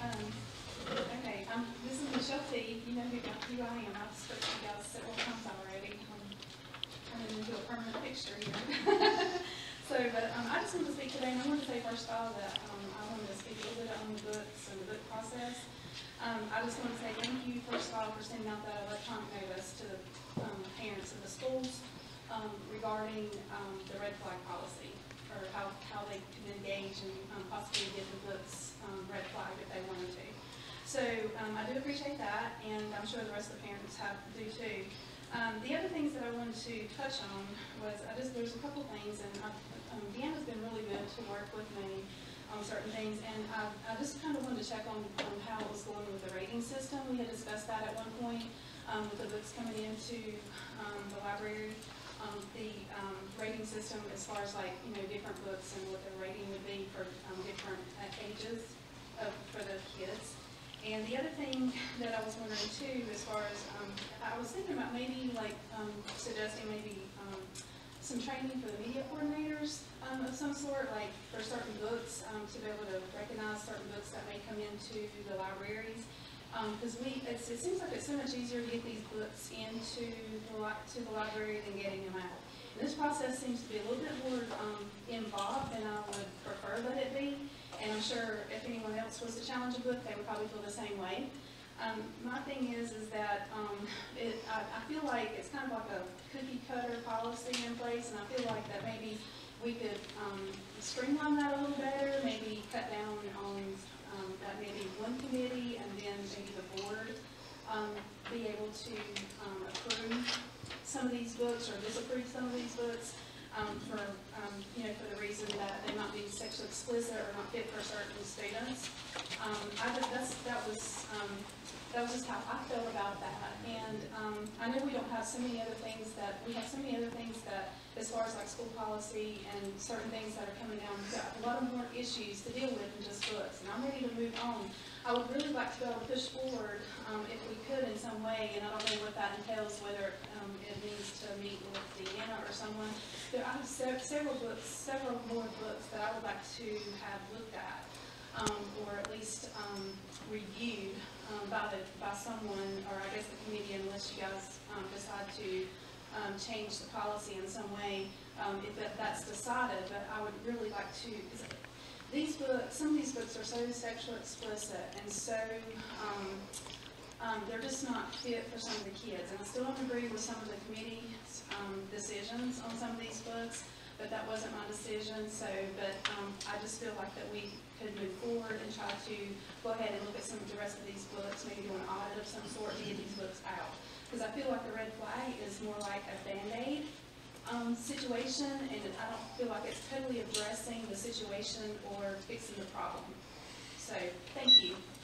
Okay, this is Michelle Teague. You know who I am. I've spoken to you guys several times already. I'm turning into a permanent fixture here. I just wanted to speak today, and I wanted to say first of all that I wanted to speak a little bit on the books and the book process. I just want to say thank you, first of all, for sending out that electronic notice to the parents of the schools regarding the red flag policy, or how they can engage and possibly get the books red flagged if they wanted to. So I do appreciate that, and I'm sure the rest of the parents do too. The other things that I wanted to touch on was there's a couple things, and Deanna's been really good to work with me on certain things, and I just kind of wanted to check on how it was going with the rating system. We had discussed that at one point with the books coming into the library. The rating system as far as different books and what the rating would be for different ages for the kids. And the other thing that I was wondering too, as far as I was thinking about maybe suggesting maybe some training for the media coordinators of some sort, like for certain books, to be able to recognize certain books that may come into the libraries. Because it seems like it's so much easier to get these books into the library than getting them out. And this process seems to be a little bit more involved than I would prefer that it be. And I'm sure if anyone else was to challenge a book, they would probably feel the same way. My thing is that I feel like it's kind of like a cookie cutter policy in place, and I feel like that maybe we could streamline that a little better, maybe cut down on that maybe one committee and then maybe the board be able to approve some of these books or disapprove some of these books for the reason that they might be sexually explicit or not fit for certain students. That was just how I felt about that. And I know we don't have so many other things that as far as like school policy and certain things that are coming down, we've got a lot of more issues to deal with than just books. And I'm ready to move on. I would really like to be able to push forward if we could in some way, and I don't know what that entails, whether it means to meet with Deanna or someone. But I have several more books that I would like to have looked at, or at least reviewed by someone, or I guess the committee, unless you guys decide to change the policy in some way, if that's decided. But I would really like to. These books, some of these books are so sexually explicit and so they're just not fit for some of the kids. And I still don't agree with some of the committee's decisions on some of these books, but that wasn't my decision. So, I just feel like that we could move forward and try to go ahead and look at some of the rest of these books, maybe do an audit of some sort to get these books out. Because I feel like the red flag is more like a Band-Aid situation, and I don't feel like it's totally addressing the situation or fixing the problem. So, thank you.